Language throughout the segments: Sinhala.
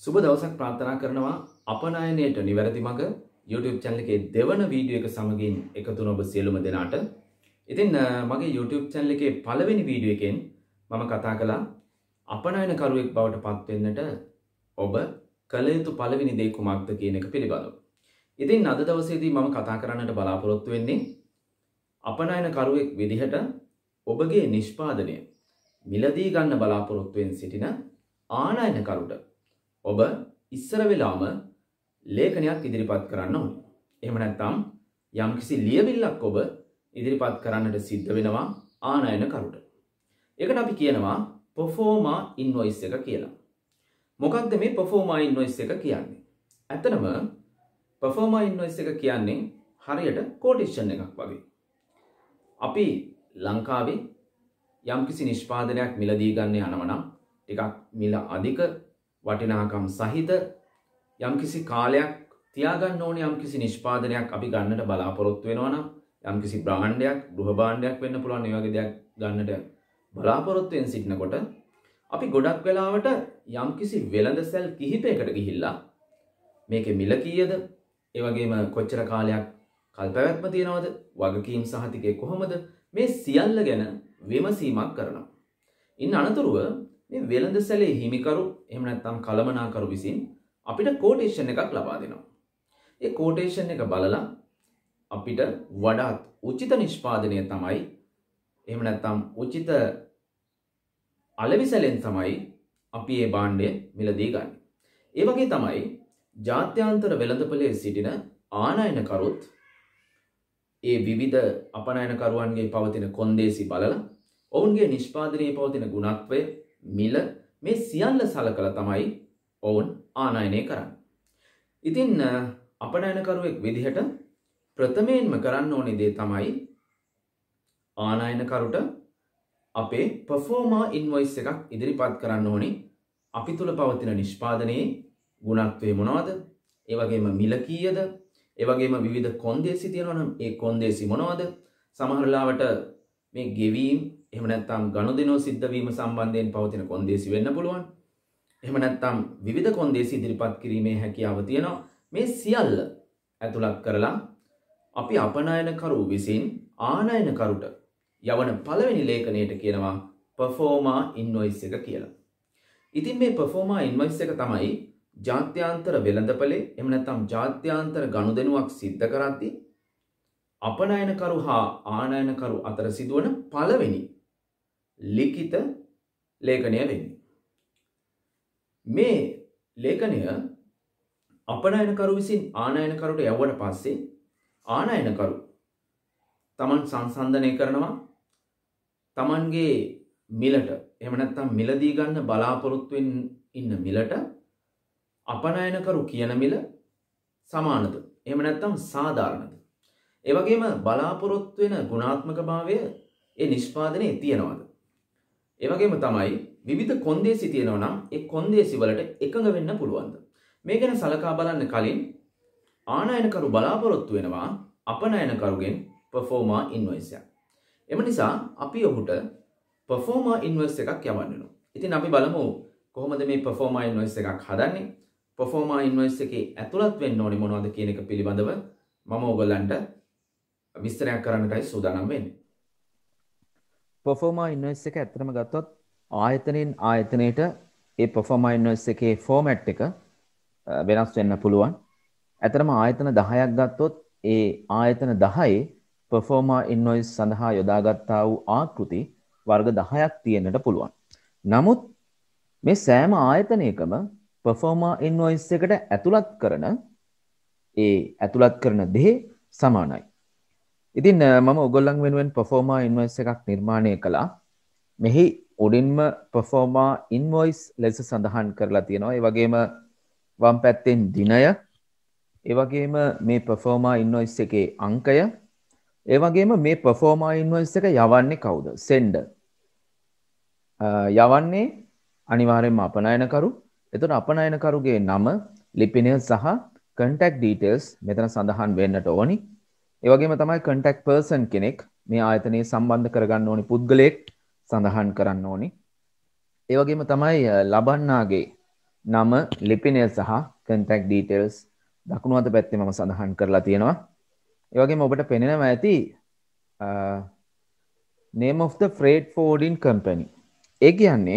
සුබ දවසක් ප්‍රාර්ථනා කරනවා අපනයනයට නිවැරදි මඟ YouTube channel එකේ දෙවන වීඩියෝ එක සමගින් එකතු වුණ ඔබ සියලුම දෙනාට. ඉතින් මගේ YouTube channel එකේ පළවෙනි වීඩියෝ එකෙන් මම කතා කළා අපනයන කරුවෙක් බවට පත් වෙන්නට ඔබ කළ යුතු පළවෙනි දේ කුමක්ද කියන එක පිළිබඳව. ඉතින් අද දවසේදී මම කතා කරන්නට බලාපොරොත්තු වෙන්නේ අපනයන කරුවෙක් විදිහට ඔබගේ නිෂ්පාදනය මිලදී ගන්න බලාපොරොත්තු වෙන සිටින ආනයන කරුට ඔබ ඉස්සර වෙලාම ලේඛනයක් ඉදිරිපත් කරන්න ඕනේ. එහෙම නැත්නම් යම්කිසි ලියවිල්ලක් ඔබ ඉදිරිපත් කරන්නට සිද්ධ වෙනවා ආනයන කරුට. ඒකට අපි කියනවා performa invoice එක කියලා. මොකක්ද මේ performa invoice එක කියන්නේ? ඇත්තටම performa invoice එක කියන්නේ හරියට quotation එකක් වගේ. අපි ලංකාවේ යම්කිසි නිෂ්පාදනයක් මිලදී ගන්න යනවා නම් ටිකක් මිල අධික වටිනාකම් සහිත යම්කිසි කාලයක් තියාගන්න ඕනේ යම්කිසි නිෂ්පාදනයක් අපි ගන්නට බලාපොරොත්තු වෙනවා නම් යම්කිසි බ්‍රාන්ඩයක් ගෘහ භාණ්ඩයක් වෙන්න පුළුවන් ඒ වගේ දෙයක් ගන්නට බලාපොරොත්තු වෙන සිටිනකොට අපි ගොඩක් වෙලාවට යම්කිසි වෙළඳසැල් කිහිපයකට ගිහිල්ලා මේකේ මිල කීයද ඒ වගේම කොච්චර කාලයක් කල්පැවැත්ම තියනවද වගකීම් සහතිකය කොහොමද මේ සියල්ල ගැන විමසීමක් කරනවා. ඉන් අනතුරුව මේ වෙළඳසැලේ හිමිකරු එහෙම නැත්නම් කළමනාකරු විසින් අපිට quotation එකක් ලබා දෙනවා. ඒ quotation එක බලලා අපිට වඩාත් උචිත නිෂ්පාදනය තමයි එහෙම නැත්නම් උචිත අලෙවිසලෙන් තමයි අපි මේ භාණ්ඩය මිලදී ගන්න. ඒ වගේ තමයි ජාත්‍යන්තර වෙළඳපොලේ සිටින ආනයනකරුත් ඒ විවිධ අපනයනකරුවන්ගේ පවතින කොන්දේසි බලලා ඔවුන්ගේ නිෂ්පාදනයේ පවතින ගුණත්වය මිල මේ සියල්ල සලකලා තමයි ඔවුන් ආනයනය කරන්නේ. ඉතින් අපනයනකරුවෙක් විදිහට ප්‍රථමයෙන්ම කරන්න ඕනේ දේ තමයි ආනයනකරුට අපේ performa invoice එකක් ඉදිරිපත් කරන්න ඕනේ. අපි තුල පවතින නිෂ්පාදනයේ ගුණත්වය මොනවද? ඒ වගේම මිල කීයද? ඒ වගේම විවිධ කොන්දේසි තියෙනවා නම් ඒ කොන්දේසි මොනවද? සමහර ලාවට මේ ගෙවීම් එහෙම නැත්නම් ගනුදෙනු සිද්ධ වීම සම්බන්ධයෙන් පවතින කොන්දේසි වෙන්න පුළුවන්. එහෙම නැත්නම් විවිධ කොන්දේසි ඉදිරිපත් කිරීමේ හැකියාව තියෙනවා. මේ සියල්ල ඇතුළත් කරලා අපි අපනයනකරු විසින් ආනයනකරුට යවන පළවෙනි ලේඛනයට කියනවා performa invoice එක කියලා. ඉතින් මේ performa invoice එක තමයි ජාත්‍යන්තර වෙළඳපොලේ එහෙම නැත්නම් ජාත්‍යන්තර ගනුදෙනුවක් සිද්ධ කරද්දී අපනයනකරු හා ආනයනකරු අතර සිදුවන පළවෙනි ලිඛිත ලේඛනය වෙන්නේ. මේ ලේඛනය අපනයනකරු විසින් ආනයනකරුට යවුවට පස්සේ ආනයනකරු තමන් සංසන්දනය කරනවා තමන්ගේ මිලට එහෙම නැත්නම් මිලදී ගන්න බලාපොරොත්තු ඉන්න මිලට අපනයනකරු කියන මිල සමානද එහෙම නැත්නම් සාධාරණද ඒ වගේම බලාපොරොත්තු වෙන ගුණාත්මක භාවය ඒ නිෂ්පාදනයේ තියනවාද ඒ වගේම තමයි විවිධ කොන්දේසි තියෙනවා නම් ඒ කොන්දේසි වලට එකඟ වෙන්න පුළුවන්ද මේ ගැන සලකා බලන්න කලින් ආනයනකරු බලාපොරොත්තු වෙනවා අපනයනකරුගෙන් performa invoice එකක්. එම නිසා අපි ඔහුට performa invoice එකක් යවන්න වෙනවා. ඉතින් අපි බලමු කොහොමද මේ performa invoice එකක් හදන්නේ? performa invoice එකේ ඇතුළත් වෙන්න ඕනේ මොනවද කියන එක පිළිබඳව මම ඔයගලන්ට විස්තරයක් කරන්නටයි සූදානම් වෙන්නේ. performa invoice එක ඇත්තටම ගත්තොත් ආයතනයෙන් ආයතනයට ඒ performa invoice එකේ format එක වෙනස් වෙන්න පුළුවන්. ඇත්තටම ආයතන 10ක් ගත්තොත් ඒ ආයතන 10 performa invoice සඳහා යොදාගත්තා වූ ආකෘති වර්ග 10ක් තියෙන්නට පුළුවන්. නමුත් මේ සෑම ආයතනයකම performa invoice එකට ඇතුළත් කරන දේ සමානයි. ඉතින් මම ඔයගොල්ලන් වෙනුවෙන් performa invoice එකක් නිර්මාණය කළා. මෙහි උඩින්ම performa invoice ලෙස සඳහන් කරලා තියෙනවා. ඒ වගේම වම් පැත්තෙන් දිනය, ඒ වගේම මේ performa invoice එකේ අංකය, ඒ වගේම මේ performa invoice එක යවන්නේ කවුද? sender. යවන්නේ අනිවාර්යෙන්ම අපනයනකරු. එතකොට අපනයනකරුගේ නම, ලිපිනය සහ contact details මෙතන සඳහන් වෙන්නට ඕනි. ඒ වගේම තමයි contact person කෙනෙක් මේ ආයතනයේ සම්බන්ධ කරගන්න ඕනි පුද්ගලයෙක් සඳහන් කරන්න ඕනි. ඒ වගේම තමයි ලබන්නාගේ නම, ලිපිනය සහ contact details දකුණු අත පැත්තේ මම සඳහන් කරලා තියෙනවා. ඒ වගේම ඔබට පෙනෙනවා ඇති name of the freight forwarding company. ඒ කියන්නේ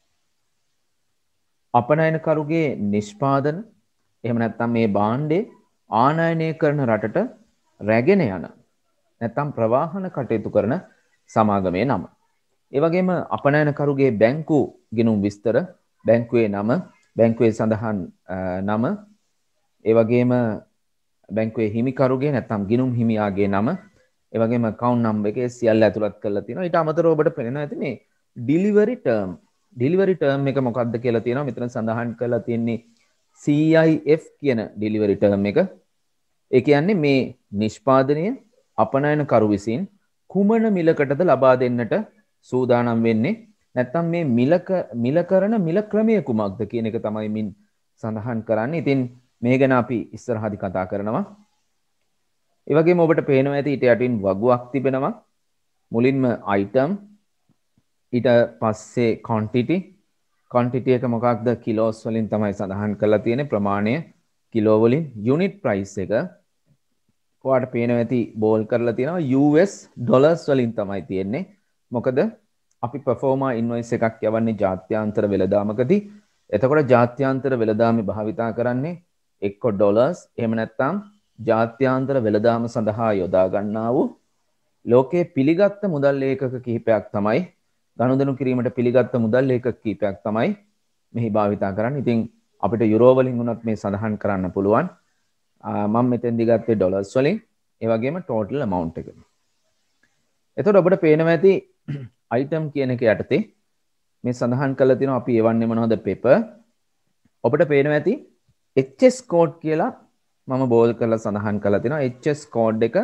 අපනයනකරුගේ නිෂ්පාදන එහෙම නැත්නම් මේ භාණ්ඩේ ආනයනය කරන රටට රැගෙන යන නැත්නම් ප්‍රවාහන කටයුතු කරන සමාගමේ නම. ඒ වගේම අපනයනකරුගේ බැංකු ගිණුම් විස්තර, බැංකුවේ නම, බැංකුවේ සඳහන් නම, ඒ වගේම බැංකුවේ හිමිකරුගේ නැත්නම් ගිණුම් හිමියාගේ නම, ඒ වගේම account number එකේ සියල්ල ඇතුළත් කරලා තියෙනවා. ඊට අමතරව ඔබට පේනවා ඇති මේ delivery term. delivery term එක මොකක්ද කියලා තියෙනවා. මෙතන සඳහන් කරලා තියෙන්නේ CIF කියන delivery term එක. ඒ කියන්නේ මේ නිෂ්පාදනය අපනයනකරු විසින් කුමන මිලකටද ලබා දෙන්නට සූදානම් වෙන්නේ, නැත්නම් මේ මිල කරන මිල ක්‍රමය කුමක්ද කියන එක තමයි මින් සඳහන් කරන්නේ. ඉතින් මේ ගැන අපි ඉස්සරහදී කතා කරනවා. ඒ වගේම ඔබට පේනවා ඇති ඊට යටින් වගුවක් තිබෙනවා. මුලින්ම item, ඊට පස්සේ quantity එක මොකක්ද කිලෝස් වලින් තමයි සඳහන් කරලා තියෙන්නේ, ප්‍රමාණය කිලෝ වලින්. unit price එක ඔයාලට පේනවා ඇති බෝල් කරලා තියෙනවා US ඩොලර්ස් වලින් තමයි තියෙන්නේ. මොකද අපි performer invoice එකක් යවන්නේ ජාත්‍යන්තර වෙළඳාමකදී. එතකොට ජාත්‍යන්තර වෙළඳාමේ භාවිතා කරන්නේ එක්ක ඩොලර්ස් එහෙම නැත්නම් ජාත්‍යන්තර වෙළඳාම සඳහා යොදා ගන්නා වූ ලෝකයේ පිළිගත් මුදල් ඒකක කිහිපයක් තමයි, ගනුදෙනු කිරීමට පිළිගත් මුදල් ඒකක කිහිපයක් තමයි මෙහි භාවිතා කරන්නේ. ඉතින් අපිට යුරෝ වලින් උනත් මේ සඳහන් කරන්න පුළුවන්. මම මෙතෙන්දි ගත්තේ ඩොලර්ස් වලින්. ඒ වගේම total amount එක. එතකොට ඔබට පේනවා ඇති item කියන එක යටතේ මේ සඳහන් කරලා තියෙනවා අපි එවන්නේ මොනවද paper. ඔබට පේනවා ඇති HS code කියලා මම බෝල් කරලා සඳහන් කරලා තියෙනවා. HS code එක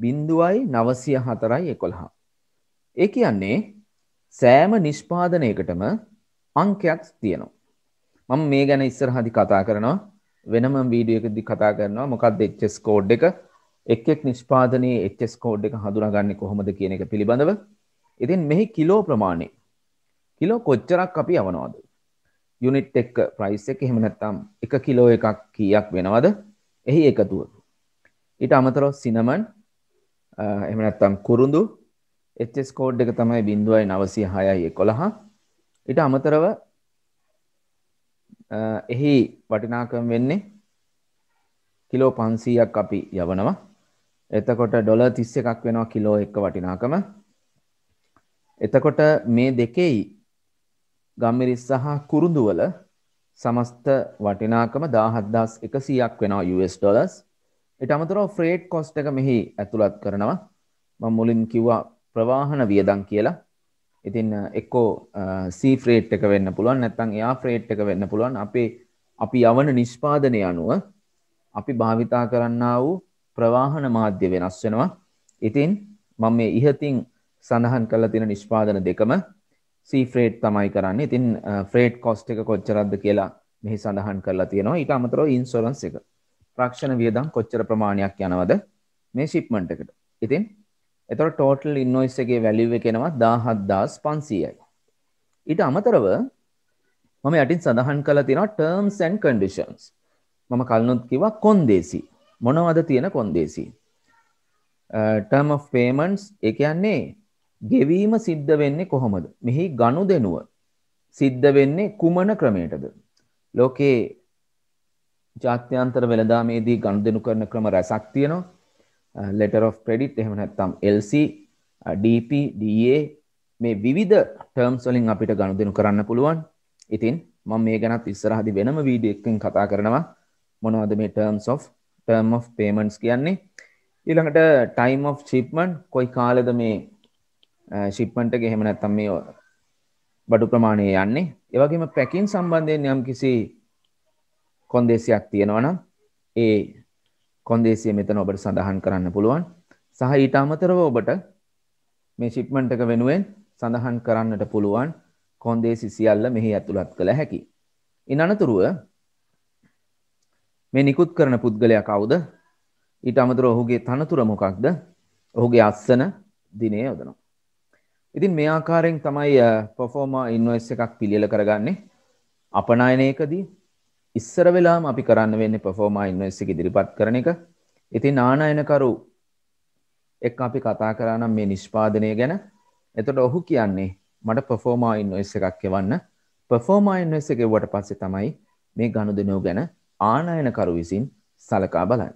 0.904.11. ඒ කියන්නේ සෑම නිෂ්පාදනයකටම අංකයක් තියෙනවා. මම මේ ගැන ඉස්සරහදී කතා කරනවා. වෙනම වීඩියෝ එකකදී කතා කරනවා මොකක්ද HS code එක, එක් එක් නිෂ්පාදනයේ HS code එක හඳුනාගන්නේ කොහොමද කියන එක පිළිබඳව. ඉතින් මෙහි කිලෝ ප්‍රමාණය, කිලෝ කොච්චරක් අපි යවනවද, යුනිට් එක ප්‍රයිස් එක, එහෙම නැත්නම් 1 කිලෝ එකක් කීයක් වෙනවද, එහි එකතුව. ඊට අමතරව සිනමන් එහෙම නැත්නම් කුරුඳු HS code එක තමයි 0.906.11. ඊට අමතරව එහි වටිනාකම වෙන්නේ කිලෝ 500ක් අපි යවනවා. එතකොට ඩොලර් 31ක් වෙනවා කිලෝ එක වටිනාකම. එතකොට මේ දෙකෙයි ගම්මිරිස් සහ කුරුඳු වල සමස්ත වටිනාකම 17100ක් වෙනවා US ඩොලර්ස්. ඊට අමතරව ෆ්‍රේට් කොස්ට් එක මෙහි ඇතුළත් කරනවා. මම මුලින් කිව්වා ප්‍රවාහන වියදම් කියලා. ඉතින් එක්කෝ සී ෆ්‍රේට් එක වෙන්න පුළුවන්, නැත්නම් එයා ෆ්‍රේට් එක වෙන්න පුළුවන්. අපි යවන නිෂ්පාදනය අනුව අපි භාවිතා කරන්නා වූ ප්‍රවාහන මාධ්‍ය වෙනස් වෙනවා. ඉතින් මම මේ ඉහතින් සඳහන් කරලා තියෙන නිෂ්පාදන දෙකම සී ෆ්‍රේට් තමයි කරන්නේ. ඉතින් ෆ්‍රේට් කොස්ට් එක කොච්චරක්ද කියලා මෙහි සඳහන් කරලා තියෙනවා. ඊට අමතරව ඉන්ෂුරන්ස් එක, රක්ෂණ වියදම් කොච්චර ප්‍රමාණයක් යනවද මේ ෂිප්මන්ට් එකට. ඉතින් එතකොට total invoice එකේ value එක එනවා 17500යි. ඊට අමතරව මම යටින් සඳහන් කරලා තියෙනවා terms and conditions. මම කලිනුත් කිව්වා කොන්දේසි. මොනවද තියෙන කොන්දේසි? term of payments, ඒ කියන්නේ ගෙවීම සිද්ධ වෙන්නේ කොහොමද? මෙහි ගනුදෙනුව සිද්ධ වෙන්නේ කුමන ක්‍රමයකටද? ලෝකේ ජාත්‍යන්තර වෙළඳාමේදී ගනුදෙනු කරන ක්‍රම රැසක් තියෙනවා. letter of credit, එහෙම නැත්නම් LC, DP, DA, මේ විවිධ terms වලින් අපිට ගනුදෙනු කරන්න පුළුවන්. ඉතින් මම මේ ගැනත් ඉස්සරහදී වෙනම වීඩියෝ එකකින් කතා කරනවා මොනවද මේ term of payments කියන්නේ. ඊළඟට time of shipment, කොයි කාලෙද මේ shipment එක එහෙම නැත්නම් මේ බඩු ප්‍රමාණය යන්නේ. ඒ වගේම packing සම්බන්ධයෙන් යම්කිසි කොන්දේසියක් තියෙනවා නම් ඒ කොන්දේසිය මෙතන ඔබට සඳහන් කරන්න පුළුවන්. සහ ඊට අමතරව ඔබට මේ shipment එක වෙනුවෙන් සඳහන් කරන්නට පුළුවන් කොන්දේසි සියල්ල මෙහි ඇතුළත් කළ හැකි. ඉන් අනතුරුව මේ නිකුත් කරන පුද්ගලයා කවුද? ඊට අමතරව ඔහුගේ තනතුර මොකක්ද? ඔහුගේ අස්සන දිනය යොදනවා. ඉතින් මේ ආකාරයෙන් තමයි performer invoice එකක් පිළියෙල කරගන්නේ. අපනයනයකදී ඉස්සර වෙලාම අපි කරන්න වෙන්නේ performer invoice එක ඉදිරිපත් කරන එක. ඉතින් ආනයනකරු එක්ක අපි කතා කරා නම් මේ නිෂ්පාදනය ගැන. එතකොට ඔහු කියන්නේ මට performer invoice එකක් එවන්න. performer invoice එක එවුවට පස්සේ තමයි මේ ගනුදෙනුව ගැන ආනයනකරු විසින් සලකා බලන්නේ.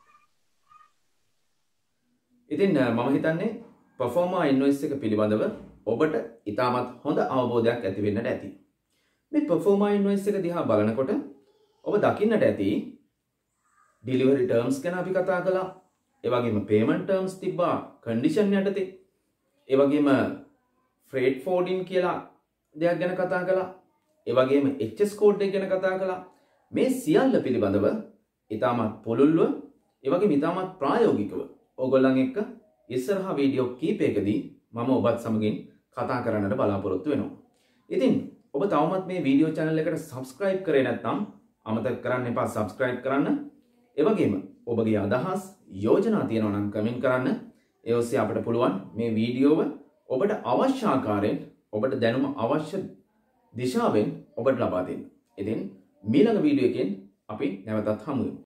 ඉතින් මම හිතන්නේ performer invoice එක පිළිබඳව ඔබට ඉතාමත් හොඳ අවබෝධයක් ඇති වෙන්නට ඇති. මේ performer invoice එක දිහා බලනකොට ඔබ දකින්නට ඇති delivery terms ගැන අපි කතා කළා. ඒ වගේම payment terms තිබ්බා condition යටතේ. ඒ වගේම freight forwarding කියලා දෙයක් ගැන කතා කළා. ඒ වගේම HS code එක ගැන කතා කළා. මේ සියල්ල පිළිබඳව ඉතාමත් පුළුල්ව ඒ වගේම ඉතාමත් ප්‍රායෝගිකව ඕගොල්ලන් එක්ක ඉස්සරහා වීඩියෝ කීපයකදී මම ඔබත් සමගින් කතා කරන්නට බලාපොරොත්තු වෙනවා. ඉතින් ඔබ තවමත් මේ වීඩියෝ channel එකට subscribe කරේ නැත්නම් අමතක කරන්න එපා subscribe කරන්න. ඒ වගේම ඔබගේ අදහස් යෝජනා තියෙනවා නම් කමෙන්ට් කරන්න. ඒ ඔස්සේ අපිට පුළුවන් මේ වීඩියෝව ඔබට අවශ්‍ය ආකාරයෙන් ඔබට දැනුම අවශ්‍ය දිශාවෙන් ඔබට ලබා දෙන්න. ඉතින් මීළඟ වීඩියෝ එකෙන් අපි නැවතත් හමු වෙමු.